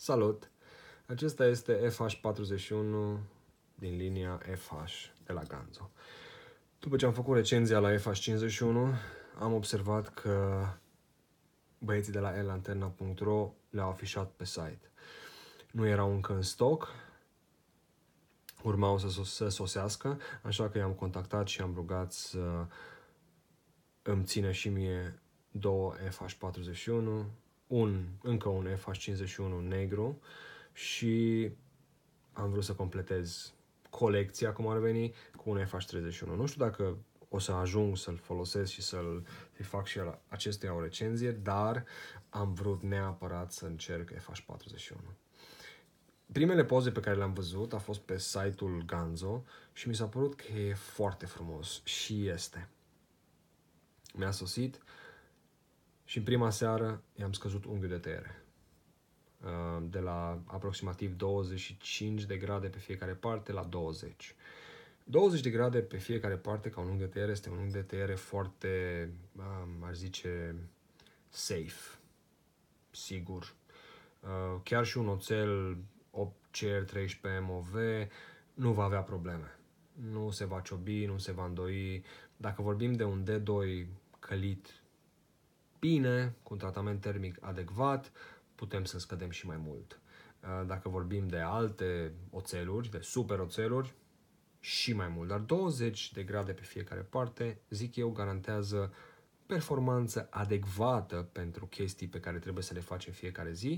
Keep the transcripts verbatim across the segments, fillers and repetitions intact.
Salut! Acesta este F H patruzeci și unu din linia F H de la Ganzo. După ce am făcut recenzia la F H cincizeci și unu, am observat că băieții de la elanterna punct ro le-au afișat pe site. Nu erau încă în stoc, urmau să, sos- să sosească, așa că i-am contactat și am rugat să îmi țină și mie două F H patruzeci și unu, un, încă un F H cincizeci și unu negru și am vrut să completez colecția, cum ar veni, cu un F H treizeci și unu. Nu știu dacă o să ajung să-l folosesc și să-l fac și acesteia o recenzie, dar am vrut neapărat să încerc F H patruzeci și unu. Primele poze pe care le-am văzut a fost pe site-ul Ganzo și mi s-a părut că e foarte frumos și este. Mi-a sosit și în prima seară i-am scăzut unghiul de tăiere. De la aproximativ douăzeci și cinci de grade pe fiecare parte la douăzeci. douăzeci de grade pe fiecare parte ca un unghi de tăiere este un unghi de tăiere foarte, aș zice, safe, sigur. Chiar și un oțel opt C R treisprezece M O V nu va avea probleme. Nu se va ciobi, nu se va îndoi. Dacă vorbim de un D doi călit bine, cu un tratament termic adecvat, putem să scădem și mai mult. Dacă vorbim de alte oțeluri, de super oțeluri, și mai mult. Dar douăzeci de grade pe fiecare parte, zic eu, garantează performanță adecvată pentru chestii pe care trebuie să le facem fiecare zi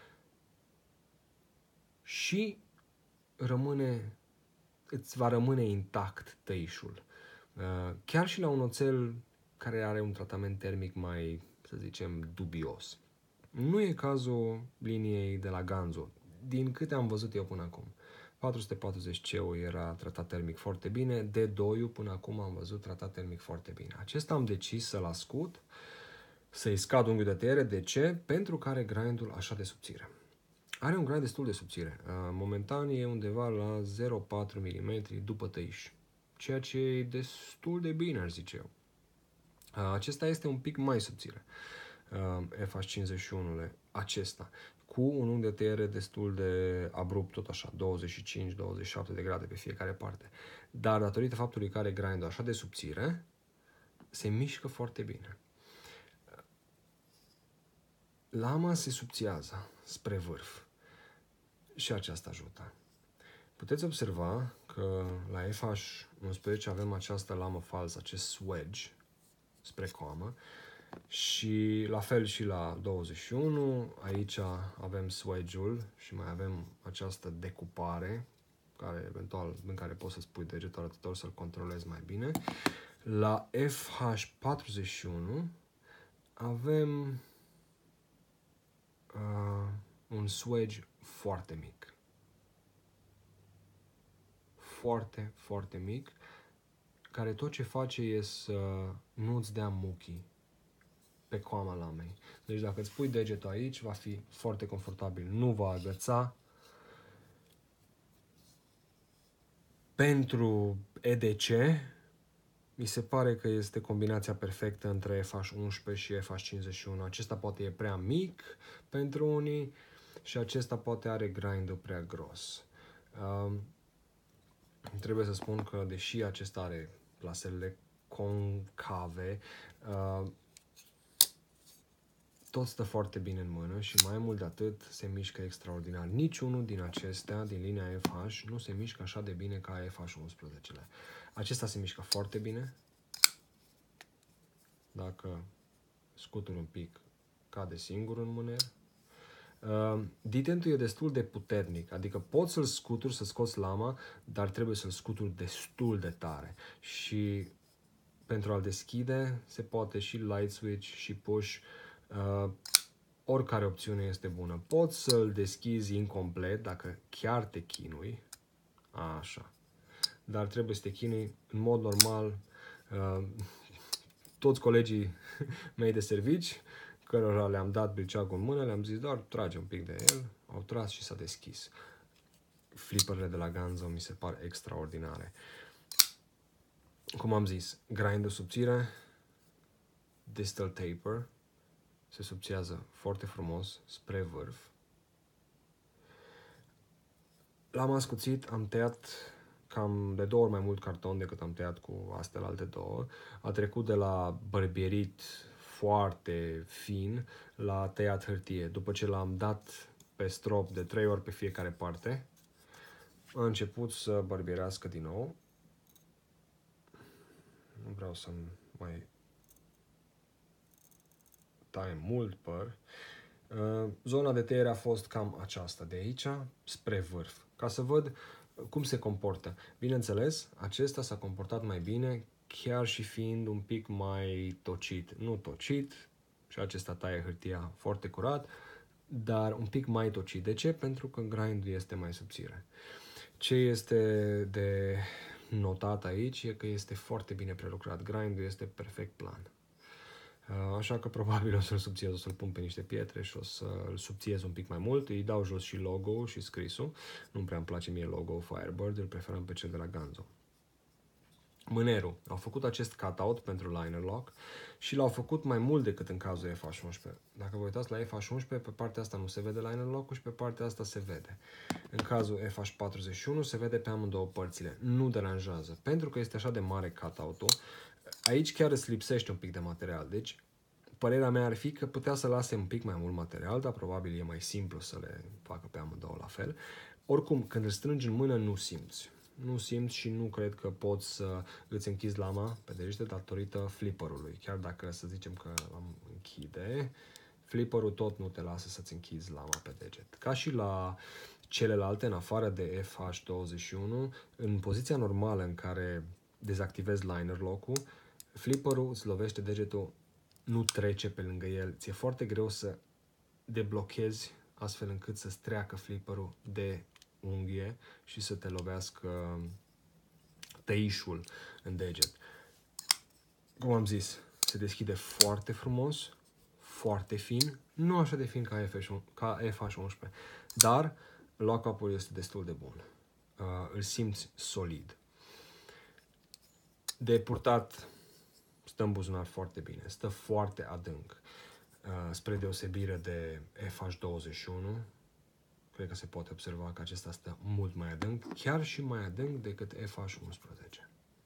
și rămâne, îți va rămâne intact tăișul. Chiar și la un oțel care are un tratament termic mai, să zicem, dubios. Nu e cazul liniei de la Ganzo, din câte am văzut eu până acum. patru sute patruzeci C-ul era tratat termic foarte bine, D doi-ul până acum am văzut tratat termic foarte bine. Acesta am decis să-l ascut, să-i scad unghiul de tăiere. De ce? Pentru că are grindul așa de subțire. Are un grind destul de subțire. Momentan e undeva la zero virgulă patru milimetri după tăiș, ceea ce e destul de bine, aș zice eu. Acesta este un pic mai subțire. F H cincizeci și unu acesta, cu un unghi de tăiere destul de abrupt, tot așa, douăzeci și cinci douăzeci și șapte de grade pe fiecare parte. Dar datorită faptului că are grindul așa de subțire, se mișcă foarte bine. Lama se subțiază spre vârf și aceasta ajută. Puteți observa că la F H unsprezece avem această lamă falsă, acest swedge spre coamă, și la fel și la douăzeci și unu, aici avem swedge-ul și mai avem această decupare, care eventual, în care poți să-ți pui degetul arătător să-l controlezi mai bine. La F H patruzeci și unu avem uh, un swedge foarte mic. Foarte, foarte mic, care tot ce face e să nu-ți dea muchii pe coama lamei. Deci dacă îți pui degetul aici, va fi foarte confortabil. Nu va agăța. Pentru E D C, mi se pare că este combinația perfectă între F H unsprezece și F H cincizeci și unu. Acesta poate e prea mic pentru unii și acesta poate are grindul prea gros. Uh, trebuie să spun că, deși acesta are plasele concave, uh, tot stă foarte bine în mână și mai mult de atât se mișcă extraordinar. Niciunul din acestea, din linia F H, nu se mișcă așa de bine ca F H unsprezece. Acesta se mișcă foarte bine. Dacă scutur un pic, cade singur în mâner. Uh, Detentul e destul de puternic, adică poți să-l scuturi, să scoți lama, dar trebuie să-l scuturi destul de tare. Și pentru a-l deschide se poate și light switch și push. Uh, oricare opțiune este bună. Poți să-l deschizi incomplet dacă chiar te chinui. Așa. Dar trebuie să te chinui în mod normal. Uh, toți colegii mei de servici, cărora le-am dat briceagul în mână, le-am zis doar trage un pic de el. Au tras și s-a deschis. Flipperele de la Ganzo mi se par extraordinare. Cum am zis, grindul subțire, distal taper, se subțiază foarte frumos spre vârf. L-am ascuțit, am tăiat cam de două ori mai mult carton decât am tăiat cu astea alte două. A trecut de la bărbierit foarte fin la tăiat hârtie. După ce l-am dat pe strop de trei ori pe fiecare parte, a început să bărbierească din nou. Nu vreau să mai taie mult păr. Zona de tăiere a fost cam aceasta de aici spre vârf, ca să văd cum se comportă. Bineînțeles, acesta s-a comportat mai bine, chiar și fiind un pic mai tocit. Nu tocit, și acesta taie hârtia foarte curat, dar un pic mai tocit. De ce? Pentru că grindul este mai subțire. Ce este de notat aici e că este foarte bine prelucrat. Grindul este perfect plan. Așa că probabil o să-l subțiez, o să-l pun pe niște pietre și o să-l subțiez un pic mai mult. Îi dau jos și logo și scrisul. Nu prea îmi place mie logo Firebird, îl preferăm pe cel de la Ganzo. Mânerul. Au făcut acest cutout pentru liner lock și l-au făcut mai mult decât în cazul F H unsprezece. Dacă vă uitați la F H unsprezece, pe partea asta nu se vede liner lock-ul și pe partea asta se vede. În cazul F H patruzeci și unu se vede pe amândouă părțile. Nu deranjează. Pentru că este așa de mare cutout-ul, aici chiar îți lipsește un pic de material. Deci, părerea mea ar fi că putea să lase un pic mai mult material, dar probabil e mai simplu să le facă pe amândouă la fel. Oricum, când îl strângi în mână, nu simți. Nu simți și nu cred că poți să îți închizi lama pe degete datorită flipperului. Chiar dacă să zicem că l-am închide, flipperul tot nu te lasă să-ți închizi lama pe deget. Ca și la celelalte, în afară de F H douăzeci și unu, în poziția normală în care dezactivezi liner lock-ul, flipperul îți lovește degetul, nu trece pe lângă el. Ți-e foarte greu să deblochezi astfel încât să-ți treacă flipperul de unghie și să te lovească tăișul în deget. Cum am zis, se deschide foarte frumos, foarte fin, nu așa de fin ca F H unsprezece, dar lock-up-ul este destul de bun. Uh, îl simți solid. De purtat stă în buzunar foarte bine, stă foarte adânc, uh, spre deosebire de F H douăzeci și unu. Cred că se poate observa că acesta stă mult mai adânc, chiar și mai adânc decât F H unsprezece.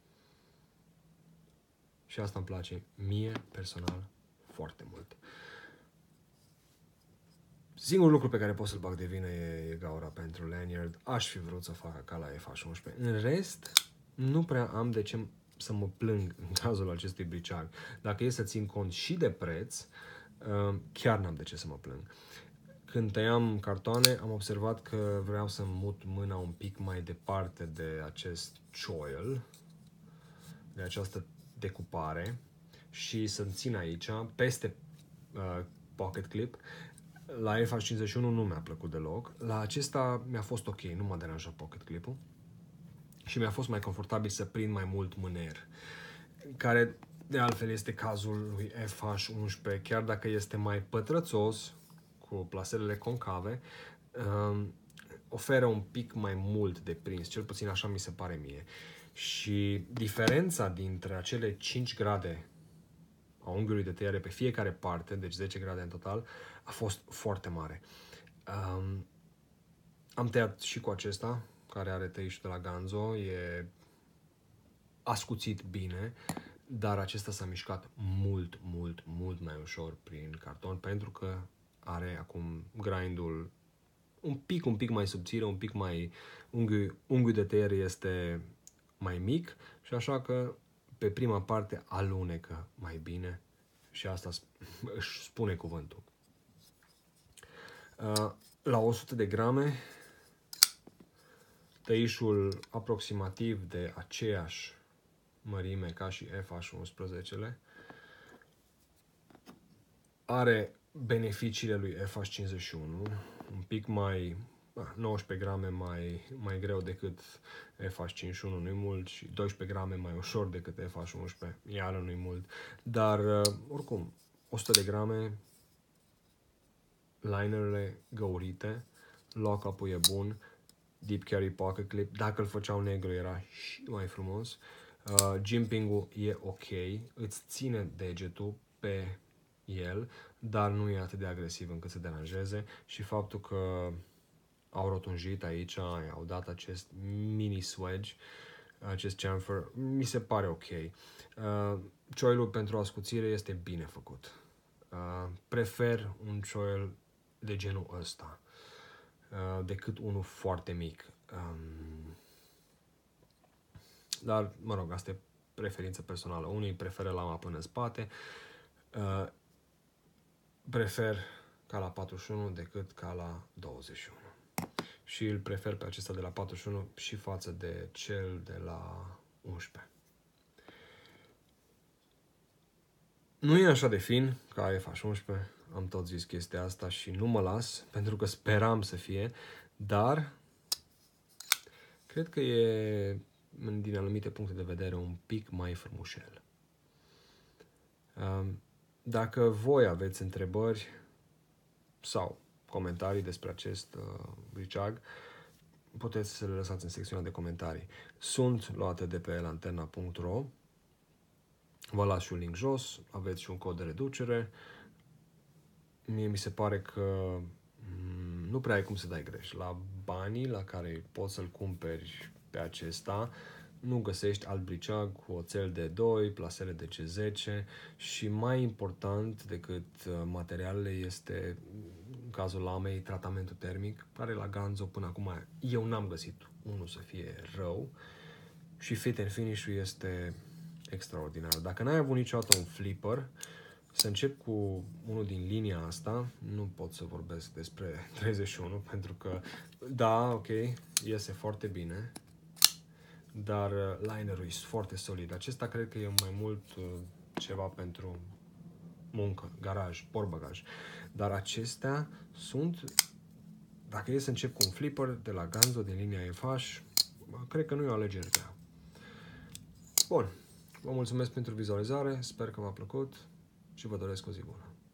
Și asta îmi place mie, personal, foarte mult. Singurul lucru pe care pot să-l bag de vină e, e gaura pentru lanyard. Aș fi vrut să facă ca la F H unsprezece. În rest, nu prea am de ce să mă plâng în cazul acestui briceag. Dacă e să țin cont și de preț, chiar n-am de ce să mă plâng. Când tăiam cartoane, am observat că vreau să mut mâna un pic mai departe de acest choil, de această decupare, și să-mi țin aici, peste uh, pocket clip. La F H cincizeci și unu nu mi-a plăcut deloc. La acesta mi-a fost ok, nu m-a deranjat pocket clip-ul. Și mi-a fost mai confortabil să prind mai mult mâner, care de altfel este cazul lui F H unsprezece, chiar dacă este mai pătrățos, cu plaselele concave, um, oferă un pic mai mult de prins, cel puțin așa mi se pare mie. Și diferența dintre acele cinci grade a unghiului de tăiere pe fiecare parte, deci zece grade în total, a fost foarte mare. Um, am tăiat și cu acesta, care are tăișul de la Ganzo, e ascuțit bine, dar acesta s-a mișcat mult, mult, mult mai ușor prin carton, pentru că are acum grindul un pic, un pic mai subțire, un pic mai... Unghiul, unghiul de tăiere este mai mic și așa că pe prima parte alunecă mai bine și asta își spune cuvântul. La o sută de grame, tăișul aproximativ de aceeași mărime ca și F H unsprezece-le are beneficiile lui F H cincizeci și unu, un pic mai, nouăsprezece grame mai, mai greu decât F H cincizeci și unu, nu-i mult, și doisprezece grame mai ușor decât F H unsprezece, iară nu-i mult, dar oricum, o sută de grame, linerele găurite, lock-up-ul e bun, deep carry pocket clip, dacă îl făceau negru era și mai frumos, uh, jimping-ul e ok, îți ține degetul pe el, dar nu e atât de agresiv încât să deranjeze, și faptul că au rotunjit aici, au dat acest mini swedge, acest chamfer, mi se pare ok. Uh, cioilul pentru ascuțire este bine făcut. Uh, prefer un cioil de genul ăsta uh, decât unul foarte mic. Um, dar, mă rog, asta e preferință personală. Unii preferă lama până în spate. Uh, prefer ca la patruzeci și unu decât ca la douăzeci și unu. Și îl prefer pe acesta de la patruzeci și unu și față de cel de la unsprezece. Nu e așa de fin ca F H unsprezece, am tot zis chestia asta și nu mă las, pentru că speram să fie, dar cred că e, din anumite puncte de vedere, un pic mai frumușel. Dacă voi aveți întrebări sau comentarii despre acest uh, briceag, puteți să le lăsați în secțiunea de comentarii. Sunt luate de pe lanterna punct ro. Vă las și un link jos, aveți și un cod de reducere. Mie mi se pare că m- nu prea ai cum să dai greș. La banii la care poți să-l cumperi pe acesta, nu găsești alt briceag cu oțel D doi, plasele de C zece și mai important decât materialele este, în cazul lamei, tratamentul termic, care la Ganzo până acum eu n-am găsit unul să fie rău și fit and finish-ul este extraordinar. Dacă n-ai avut niciodată un flipper, să încep cu unul din linia asta, nu pot să vorbesc despre treizeci și unu, pentru că, da, ok, iese foarte bine, dar linerul e foarte solid. Acesta cred că e mai mult uh, ceva pentru muncă, garaj, portbagaj. Dar acestea sunt, dacă e să încep cu un flipper de la Ganzo din linia F H, cred că nu e o alegere grea. Bun, vă mulțumesc pentru vizualizare, sper că v-a plăcut și vă doresc o zi bună.